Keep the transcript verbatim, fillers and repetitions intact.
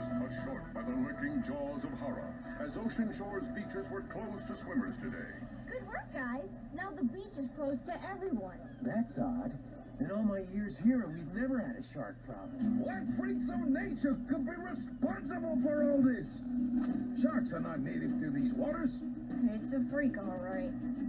was cut short by the lurking jaws of horror, as Ocean Shore's beaches were closed to swimmers today. Good work, guys. Now the beach is closed to everyone. That's odd. In all my years here, we've never had a shark problem. What freaks of nature could be responsible for all this? Sharks are not native to these waters. It's a freak, all right.